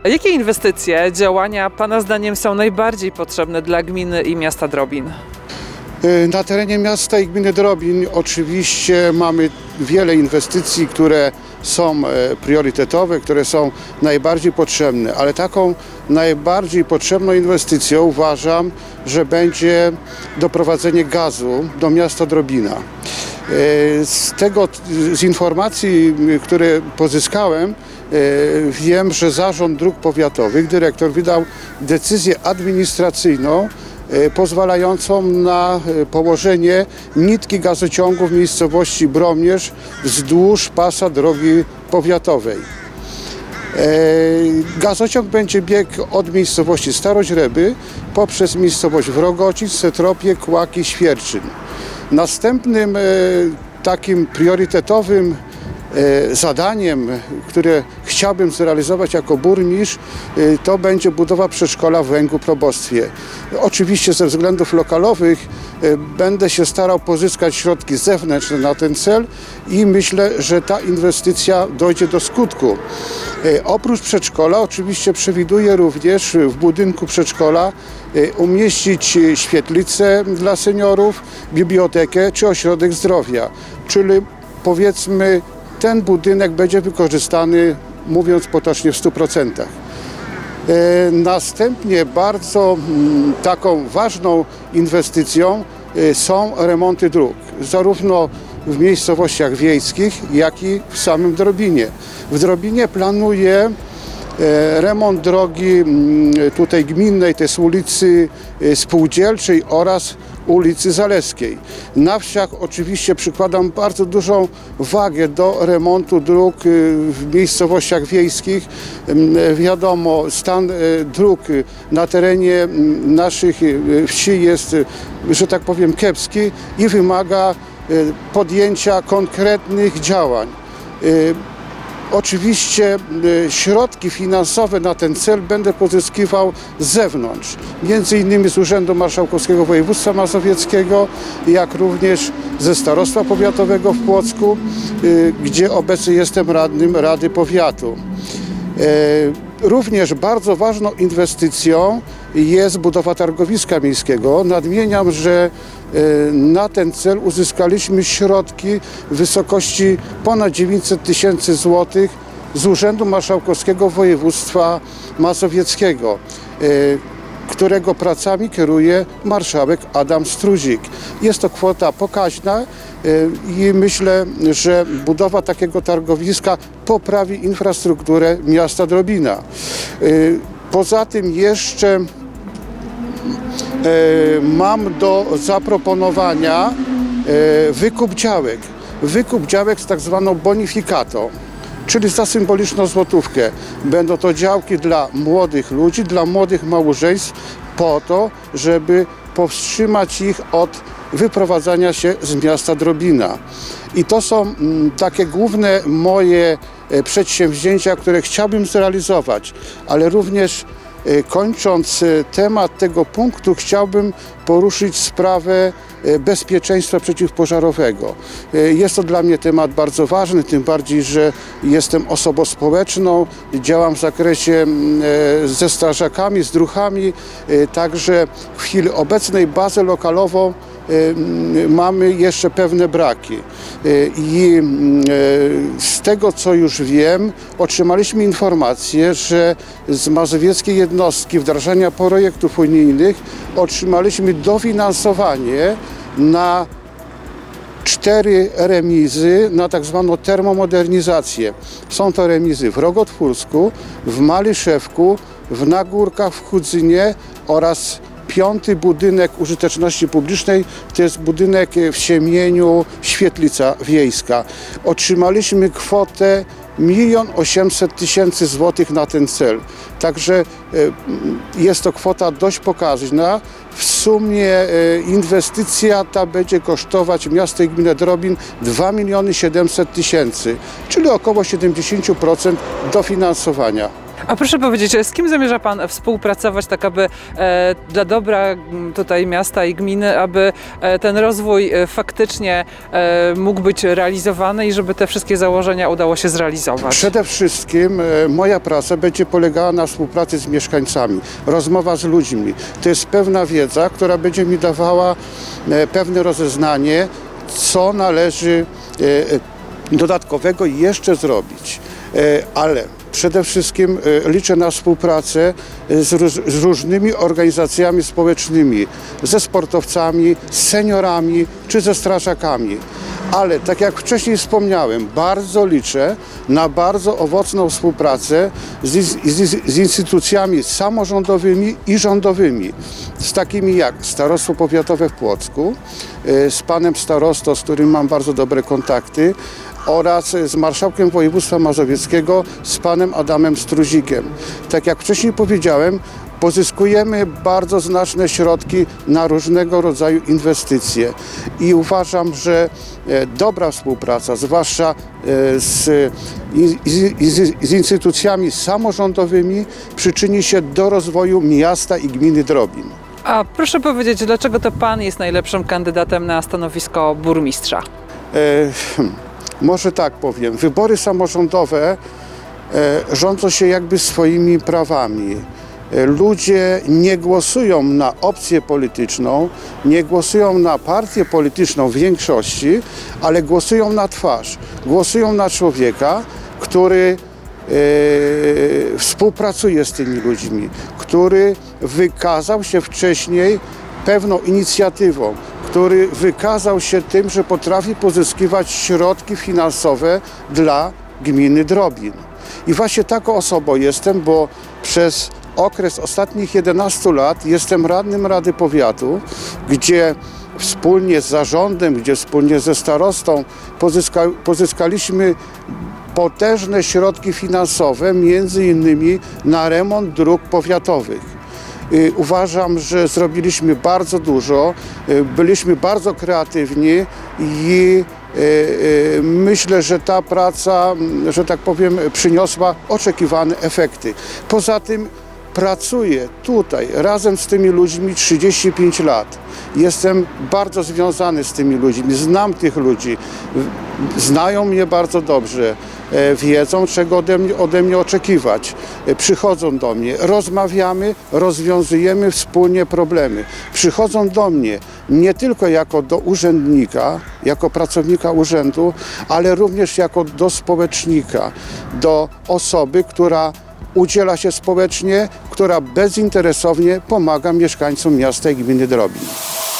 A jakie inwestycje, działania Pana zdaniem są najbardziej potrzebne dla gminy i miasta Drobin? Na terenie miasta i gminy Drobin oczywiście mamy wiele inwestycji, które są priorytetowe, które są najbardziej potrzebne, ale taką najbardziej potrzebną inwestycją uważam, że będzie doprowadzenie gazu do miasta Drobina. Z informacji, które pozyskałem, wiem, że Zarząd Dróg Powiatowych, dyrektor wydał decyzję administracyjną pozwalającą na położenie nitki gazociągu w miejscowości Bromierz wzdłuż pasa drogi powiatowej. Gazociąg będzie biegł od miejscowości Staroźreby poprzez miejscowość Wrogocic, Setropię, Kłaki, Świerczyn. Następnym takim priorytetowym zadaniem, które chciałbym zrealizować jako burmistrz, to będzie budowa przedszkola w Węgu-Probostwie. Oczywiście ze względów lokalowych będę się starał pozyskać środki zewnętrzne na ten cel i myślę, że ta inwestycja dojdzie do skutku. Oprócz przedszkola oczywiście przewiduję również w budynku przedszkola umieścić świetlicę dla seniorów, bibliotekę czy ośrodek zdrowia, czyli powiedzmy ten budynek będzie wykorzystany, mówiąc potocznie, w 100%. Następnie bardzo taką ważną inwestycją są remonty dróg, zarówno w miejscowościach wiejskich, jak i w samym Drobinie. W Drobinie planuję remont drogi tutaj gminnej, to jest ulicy Spółdzielczej oraz ulicy Zaleskiej. Na wsiach oczywiście przykładam bardzo dużą wagę do remontu dróg w miejscowościach wiejskich. Wiadomo, stan dróg na terenie naszych wsi jest, że tak powiem, kiepski i wymaga podjęcia konkretnych działań. Oczywiście środki finansowe na ten cel będę pozyskiwał z zewnątrz, między innymi z Urzędu Marszałkowskiego Województwa Mazowieckiego, jak również ze Starostwa Powiatowego w Płocku, gdzie obecnie jestem radnym Rady Powiatu. Również bardzo ważną inwestycją jest budowa targowiska miejskiego. Nadmieniam, że na ten cel uzyskaliśmy środki w wysokości ponad 900 tysięcy złotych z Urzędu Marszałkowskiego Województwa Mazowieckiego, którego pracami kieruje marszałek Adam Struzik. Jest to kwota pokaźna i myślę, że budowa takiego targowiska poprawi infrastrukturę miasta Drobina. Poza tym jeszcze mam do zaproponowania wykup działek. Wykup działek z tak zwaną bonifikatą, czyli za symboliczną złotówkę. Będą to działki dla młodych ludzi, dla młodych małżeństw, po to, żeby powstrzymać ich od wyprowadzania się z miasta Drobina. I to są takie główne moje przedsięwzięcia, które chciałbym zrealizować, ale również kończąc temat tego punktu, chciałbym poruszyć sprawę bezpieczeństwa przeciwpożarowego. Jest to dla mnie temat bardzo ważny, tym bardziej, że jestem osobą społeczną, działam w zakresie ze strażakami, z druhami, także w chwili obecnej bazę lokalową mamy jeszcze pewne braki i z tego, co już wiem, otrzymaliśmy informację, że z mazowieckiej jednostki wdrażania projektów unijnych otrzymaliśmy dofinansowanie na 4 remizy, na tak zwaną termomodernizację. Są to remizy w Rogotwórsku, w Maliszewku, w Nagórkach, w Chudzynie oraz 5. budynek użyteczności publicznej, to jest budynek w Siemieniu, Świetlica Wiejska. Otrzymaliśmy kwotę 1 800 000 złotych na ten cel. Także jest to kwota dość pokaźna. W sumie inwestycja ta będzie kosztować miasto i gminę Drobin 2 700 000, czyli około 70% dofinansowania. A proszę powiedzieć, z kim zamierza Pan współpracować, tak aby dla dobra tutaj miasta i gminy, aby ten rozwój faktycznie mógł być realizowany i żeby te wszystkie założenia udało się zrealizować? Przede wszystkim moja praca będzie polegała na współpracy z mieszkańcami, rozmowa z ludźmi. To jest pewna wiedza, która będzie mi dawała pewne rozeznanie, co należy dodatkowego jeszcze zrobić. Ale przede wszystkim liczę na współpracę z różnymi organizacjami społecznymi, ze sportowcami, z seniorami czy ze strażakami. Ale tak jak wcześniej wspomniałem, bardzo liczę na bardzo owocną współpracę z instytucjami samorządowymi i rządowymi, z takimi jak Starostwo Powiatowe w Płocku, z panem starostą, z którym mam bardzo dobre kontakty, oraz z marszałkiem województwa mazowieckiego, z panem Adamem Struzikiem. Tak jak wcześniej powiedziałem, pozyskujemy bardzo znaczne środki na różnego rodzaju inwestycje i uważam, że dobra współpraca, zwłaszcza z instytucjami samorządowymi, przyczyni się do rozwoju miasta i gminy Drobin. A proszę powiedzieć, dlaczego to Pan jest najlepszym kandydatem na stanowisko burmistrza? Może tak powiem, wybory samorządowe rządzą się jakby swoimi prawami. Ludzie nie głosują na opcję polityczną, nie głosują na partię polityczną w większości, ale głosują na twarz. Głosują na człowieka, który współpracuje z tymi ludźmi, który wykazał się wcześniej pewną inicjatywą, który wykazał się tym, że potrafi pozyskiwać środki finansowe dla gminy Drobin. I właśnie taką osobą jestem, bo przez okres ostatnich 11 lat jestem radnym Rady Powiatu, gdzie wspólnie z zarządem, gdzie wspólnie ze starostą pozyskaliśmy potężne środki finansowe, między innymi na remont dróg powiatowych. Uważam, że zrobiliśmy bardzo dużo, byliśmy bardzo kreatywni i myślę, że ta praca, że tak powiem, przyniosła oczekiwane efekty. Poza tym pracuję tutaj razem z tymi ludźmi 35 lat. Jestem bardzo związany z tymi ludźmi, znam tych ludzi, znają mnie bardzo dobrze, wiedzą, czego ode mnie oczekiwać. Przychodzą do mnie, rozmawiamy, rozwiązujemy wspólnie problemy. Przychodzą do mnie nie tylko jako do urzędnika, jako pracownika urzędu, ale również jako do społecznika, do osoby, która udziela się społecznie, która bezinteresownie pomaga mieszkańcom miasta i gminy Drobin.